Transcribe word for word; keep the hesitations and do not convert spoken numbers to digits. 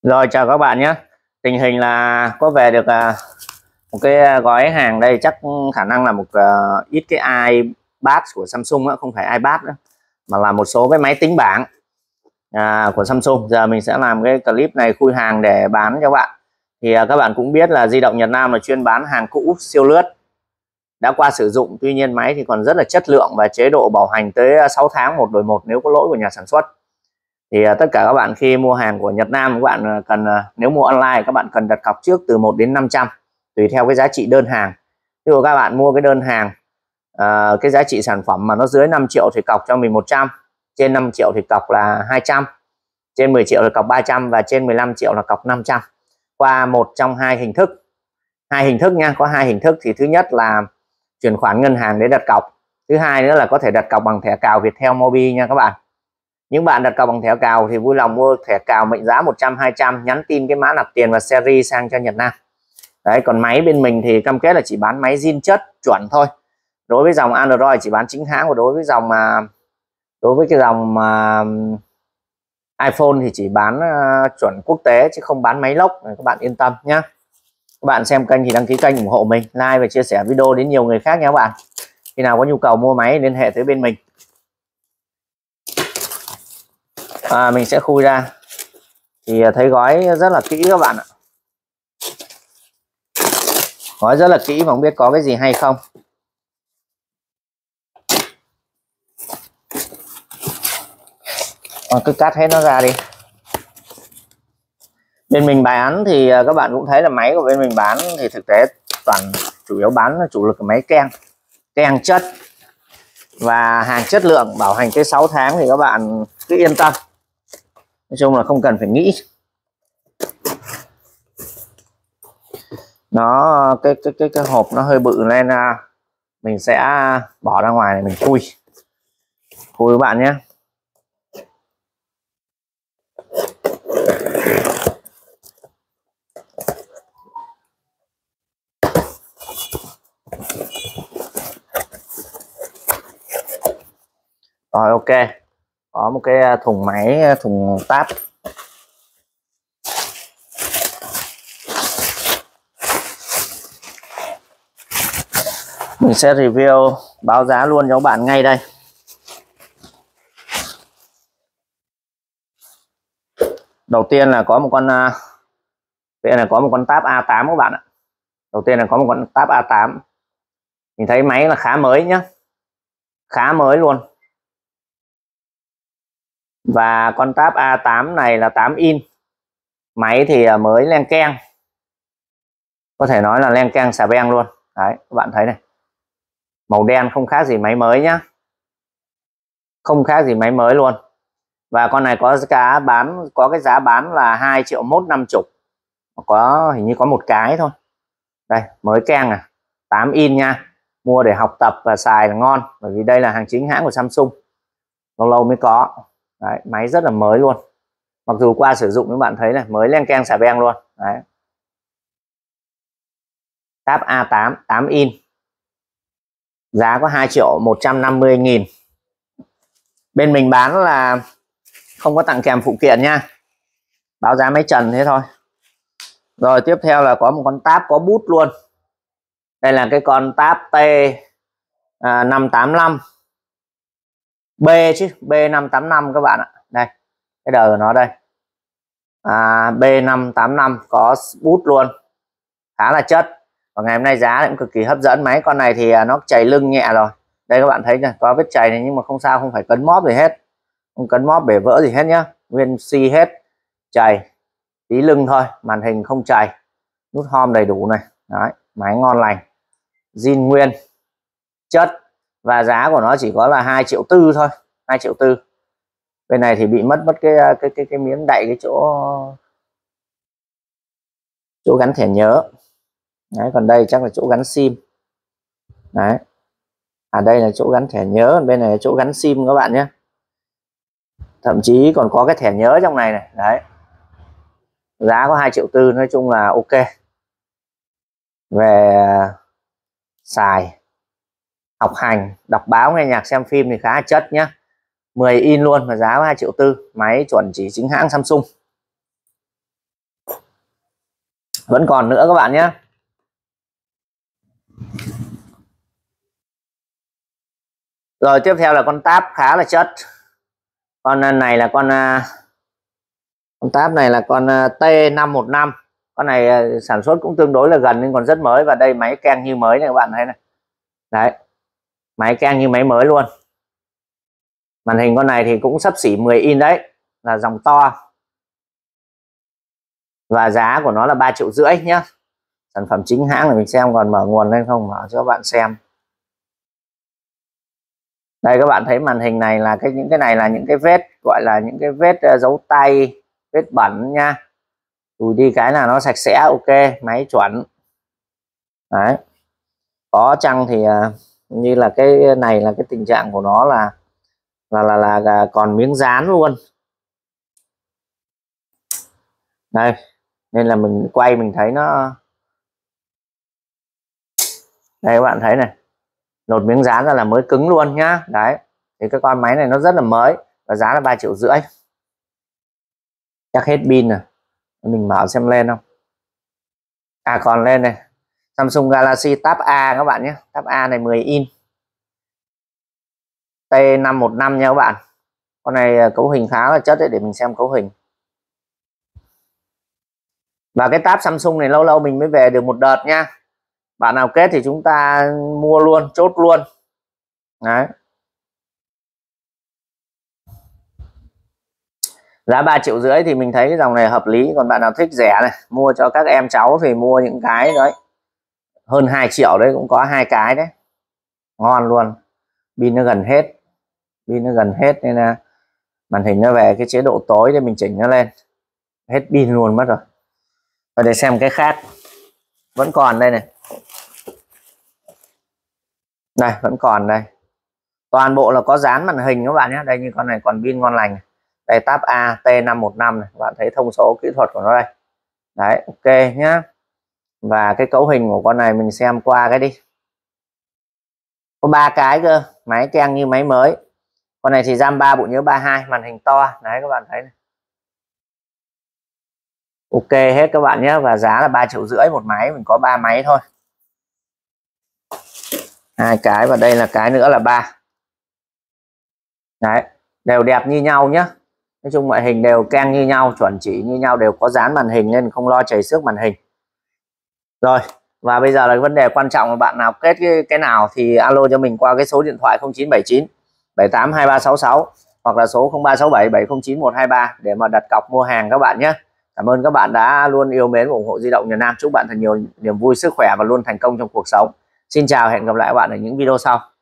Rồi, chào các bạn nhé. Tình hình là có về được uh, một cái gói hàng đây, chắc khả năng là một uh, ít cái iPad của Samsung đó, không phải iPad nữa mà là một số cái máy tính bảng uh, của Samsung. Giờ mình sẽ làm cái clip này khui hàng để bán cho các bạn. Thì uh, các bạn cũng biết là Di động Nhật Nam là chuyên bán hàng cũ siêu lướt đã qua sử dụng, tuy nhiên máy thì còn rất là chất lượng và chế độ bảo hành tới sáu tháng một đổi một nếu có lỗi của nhà sản xuất. Thì uh, tất cả các bạn khi mua hàng của Nhật Nam, các bạn cần uh, nếu mua online các bạn cần đặt cọc trước từ một đến năm trăm tùy theo cái giá trị đơn hàng. Ví dụ các bạn mua cái đơn hàng uh, cái giá trị sản phẩm mà nó dưới năm triệu thì cọc cho mình một trăm, trên năm triệu thì cọc là hai trăm, trên mười triệu thì cọc ba trăm và trên mười lăm triệu là cọc năm trăm, qua một trong hai hình thức. Hai hình thức nha, có hai hình thức. Thì thứ nhất là chuyển khoản ngân hàng để đặt cọc, thứ hai nữa là có thể đặt cọc bằng thẻ cào Viettel Mobi nha các bạn. Những bạn đặt cọc bằng thẻ cào thì vui lòng mua thẻ cào mệnh giá một trăm, hai trăm, nhắn tin cái mã nạp tiền và series sang cho Nhật Nam. Đấy, còn máy bên mình thì cam kết là chỉ bán máy zin chất chuẩn thôi. Đối với dòng Android chỉ bán chính hãng, và đối với dòng mà đối với cái dòng mà iPhone thì chỉ bán uh, chuẩn quốc tế chứ không bán máy lốc. Các bạn yên tâm nhé. Các bạn xem kênh thì đăng ký kênh ủng hộ mình, like và chia sẻ video đến nhiều người khác nhé các bạn. Khi nào có nhu cầu mua máy liên hệ tới bên mình. À, mình sẽ khui ra thì thấy gói rất là kỹ các bạn ạ, gói rất là kỹ mà không biết có cái gì hay không. À, cứ cắt hết nó ra đi. Bên mình bán thì các bạn cũng thấy là máy của bên mình bán thì thực tế toàn chủ yếu bán chủ lực là máy keng keng chất và hàng chất lượng, bảo hành tới sáu tháng thì các bạn cứ yên tâm. Nói chung là không cần phải nghĩ. Nó cái cái cái cái hộp nó hơi bự nên mình sẽ bỏ ra ngoài này mình khui khui các bạn nhé. Rồi, ok, có một cái thùng máy, thùng táp. Mình sẽ review báo giá luôn cho các bạn ngay đây. Đầu tiên là có một con đây là có một con táp A tám các bạn ạ. Đầu tiên là có một con táp A tám. Mình thấy máy là khá mới nhá, khá mới luôn. Và con táp A tám này là tám in. Máy thì mới len keng, có thể nói là len keng xà beng luôn. Đấy, các bạn thấy này, màu đen không khác gì máy mới nhá, không khác gì máy mới luôn. Và con này có giá bán, có cái giá bán là hai triệu mốt năm chục, có hình như có một cái thôi. Đây, mới keng à, tám in nha, mua để học tập và xài là ngon, bởi vì đây là hàng chính hãng của Samsung, lâu lâu mới có. Đấy, máy rất là mới luôn, mặc dù qua sử dụng các bạn thấy này, mới len keng xà beng luôn. Đấy, Tab A tám tám in, giá có hai triệu một trăm năm mươi nghìn. Bên mình bán là không có tặng kèm phụ kiện nha, báo giá máy trần thế thôi. Rồi tiếp theo là có một con tab có bút luôn. Đây là cái con tab T năm tám năm B chứ, B năm tám năm các bạn ạ. Đây, cái đời của nó đây, à, B năm tám năm, có bút luôn, khá là chất. Và ngày hôm nay giá cũng cực kỳ hấp dẫn. Máy con này thì nó chày lưng nhẹ rồi. Đây các bạn thấy này, có vết chày này nhưng mà không sao, không phải cấn móp gì hết, không cấn móp bể vỡ gì hết nhá, nguyên xi hết, chày tí lưng thôi, màn hình không chày, nút home đầy đủ này. Đấy, máy ngon lành, zin nguyên chất, và giá của nó chỉ có là hai triệu tư thôi, hai triệu tư. Bên này thì bị mất mất cái cái cái cái miếng đậy cái chỗ chỗ gắn thẻ nhớ. Đấy, còn đây chắc là chỗ gắn sim. Đấy, à đây là chỗ gắn thẻ nhớ, bên này là chỗ gắn sim các bạn nhé. Thậm chí còn có cái thẻ nhớ trong này này. Đấy, giá có hai triệu tư, nói chung là ok. Về xài, học hành, đọc báo, nghe nhạc, xem phim thì khá chất nhá. mười in luôn mà giá có hai triệu tư, máy chuẩn chỉ chính hãng Samsung. Vẫn còn nữa các bạn nhé. Rồi tiếp theo là con Tab khá là chất. Con này là con con Tab này là con T năm một năm. Con này sản xuất cũng tương đối là gần nhưng còn rất mới, và đây máy keng như mới này các bạn thấy này. Đấy, máy keng như máy mới luôn. Màn hình con này thì cũng xấp xỉ mười inch đấy, là dòng to. Và giá của nó là ba triệu rưỡi nhá. Sản phẩm chính hãng, là mình xem còn mở nguồn lên không, mở cho các bạn xem. Đây các bạn thấy màn hình này là cái những cái này là những cái vết, gọi là những cái vết uh, dấu tay, vết bẩn nha. Chùi đi cái là nó sạch sẽ, ok, máy chuẩn. Đấy. Có chăng thì uh, như là cái này là cái tình trạng của nó là là là, là, là còn miếng dán luôn. Đây, nên là mình quay mình thấy nó, đây các bạn thấy này, lột miếng dán ra là mới cứng luôn nhá. Đấy, thì cái con máy này nó rất là mới và giá là ba triệu rưỡi. Chắc hết pin rồi, mình mở xem lên không. À còn lên này, Samsung Galaxy Tab A các bạn nhé. Tab A này mười inch, T năm một năm nha các bạn. Con này cấu hình khá là chất đấy, để mình xem cấu hình. Và cái tab Samsung này lâu lâu mình mới về được một đợt nha. Bạn nào kết thì chúng ta mua luôn, chốt luôn. Đấy. Giá ba triệu rưỡi thì mình thấy cái dòng này hợp lý. Còn bạn nào thích rẻ này, mua cho các em cháu thì mua những cái đấy hơn hai triệu đấy, cũng có hai cái đấy. Ngon luôn. Pin nó gần hết. Pin nó gần hết nên là màn hình nó về cái chế độ tối để mình chỉnh nó lên. Hết pin luôn mất rồi. Và để xem cái khác. Vẫn còn đây này. Đây, vẫn còn đây. Toàn bộ là có dán màn hình các bạn nhé. Đây, như con này còn pin ngon lành. Đây, Tab A T năm một năm này, các bạn thấy thông số kỹ thuật của nó đây. Đấy, ok nhá. Và cái cấu hình của con này mình xem qua cái đi. Có ba cái cơ, máy keng như máy mới. Con này thì RAM ba, bộ nhớ ba mươi hai, màn hình to. Đấy các bạn thấy này. Ok hết các bạn nhé. Và giá là ba triệu rưỡi một máy, mình có ba máy thôi. Hai cái, và đây là cái nữa là ba. Đấy, đều đẹp như nhau nhé. Nói chung ngoại hình đều keng như nhau, chuẩn chỉ như nhau, đều có dán màn hình nên không lo chảy xước màn hình. Rồi, và bây giờ là vấn đề quan trọng là bạn nào kết cái, cái nào thì alo cho mình qua cái số điện thoại không chín bảy chín bảy tám hai ba sáu sáu hoặc là số không ba sáu bảy bảy không chín một hai ba để mà đặt cọc mua hàng các bạn nhé. Cảm ơn các bạn đã luôn yêu mến và ủng hộ Di động Nhật Nam. Chúc bạn thật nhiều niềm vui, sức khỏe và luôn thành công trong cuộc sống. Xin chào, hẹn gặp lại các bạn ở những video sau.